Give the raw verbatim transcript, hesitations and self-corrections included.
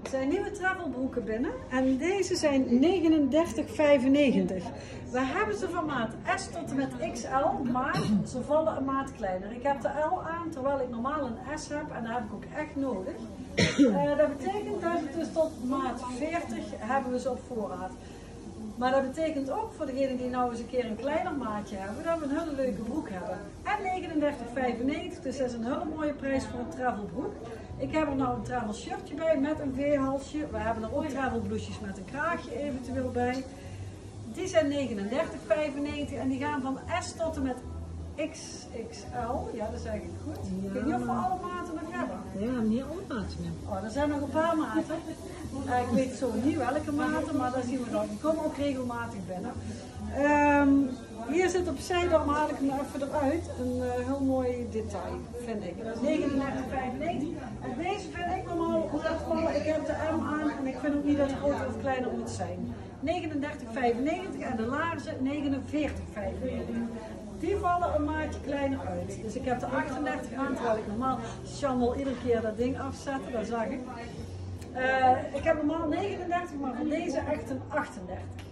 Er zijn nieuwe travelbroeken binnen en deze zijn negenendertig vijfennegentig. We hebben ze van maat S tot en met X L, maar ze vallen een maat kleiner. Ik heb de L aan terwijl ik normaal een S heb en dat heb ik ook echt nodig. Uh, dat betekent dat het dus tot maat veertig hebben we ze op voorraad. Maar dat betekent ook voor degenen die nou eens een keer een kleiner maatje hebben, dat we een hele leuke broek hebben. En negenendertig vijfennegentig, dus dat is een hele mooie prijs voor een travelbroek. Ik heb er nou een travel shirtje bij met een V-halsje. We hebben er ook travel blousejes met een kraagje eventueel bij. Die zijn negenendertig vijfennegentig en die gaan van S tot en met X X L. Ja, dat zeg ik goed. Ja. Ik weet niet of we alle maten nog hebben. Ja, niet alle maten meer. Oh, er zijn nog een paar maten. Uh, ik weet zo niet welke maten, maar dat zien we dan. Die komen ook regelmatig binnen. Um, hier zit opzij, dan haal ik hem even eruit. Een uh, heel mooi detail, vind ik. Dat is negenendertig vijfennegentig. En deze vind ik normaal opvallen. Ik heb de M aan en ik vind ook niet dat het groter of kleiner moet zijn. negenendertig vijfennegentig en de laarzen negenenveertig vijfennegentig. Die vallen een maatje kleiner uit. Dus ik heb de achtendertig aan, terwijl ik normaal Sjan wil iedere keer dat ding afzetten, dat zag ik. Uh, ik heb normaal negenendertig, maar van deze echt een achtendertig.